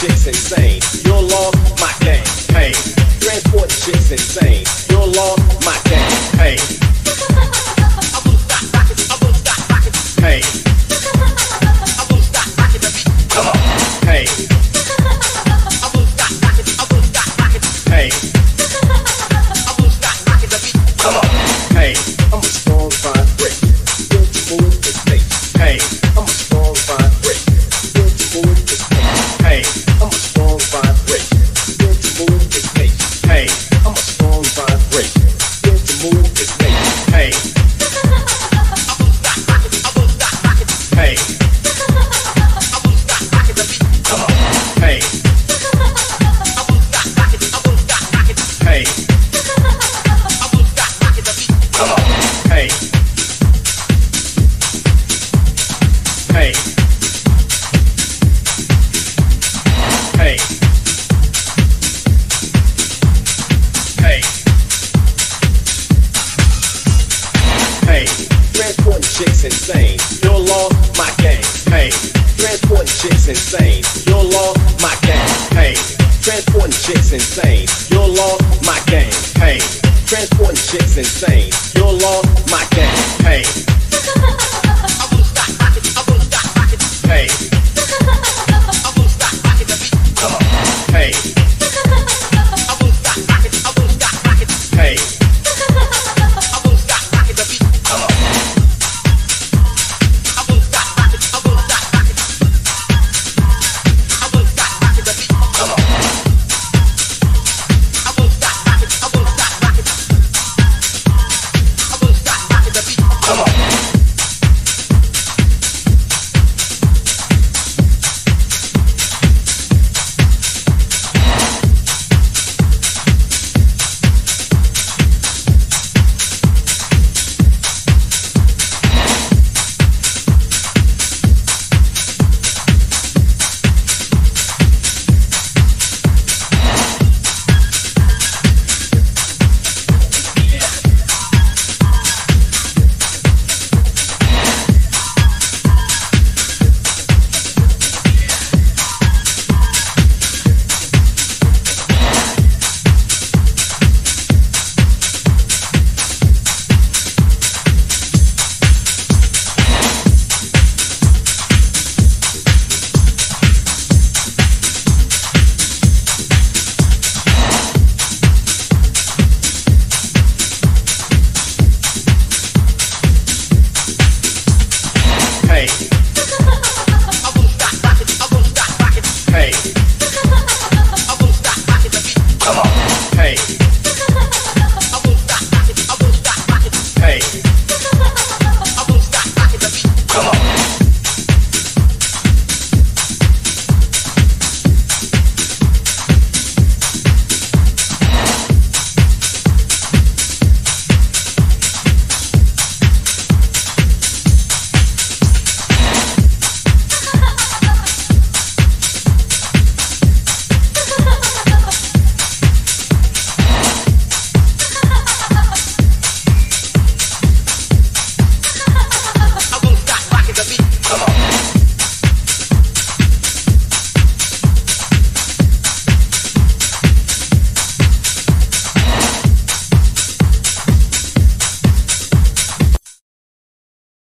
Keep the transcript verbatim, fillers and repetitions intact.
chicks insane. Your law, my game. Hey, transport chicks insane. Your law, my game. Hey, I won't stop rocking. I won't stop rocking. Hey, I won't stop rocking the beat. Come on. Hey, I won't stop rocking. I won't stop rocking. Hey, I won't stop rocking the beat. Come on. Hey, I'm a strong vibrate. Don't you move the pace. Hey, I'm a strong vibrate. Don't you move the pace. Hey, I'm a strong vibrate. Don't you move the pace. Hey, I'm a strong vibrate. Don't you move the pace. Hey, I won't stop rocking. I won't stop rocking. Hey, I won't stop rocking the beat. Come on. Hey, I won't stop rocking. I won't stop rocking. Hey, I won't stop rocking the beat. Come on. Hey, hey, hey, hey, hey, transporting chicks insane. Your law, my game. Hey, transporting chicks insane. Your law, my game. Hey, transporting chicks insane. Your law, my game. Hey, transporting chicks insane.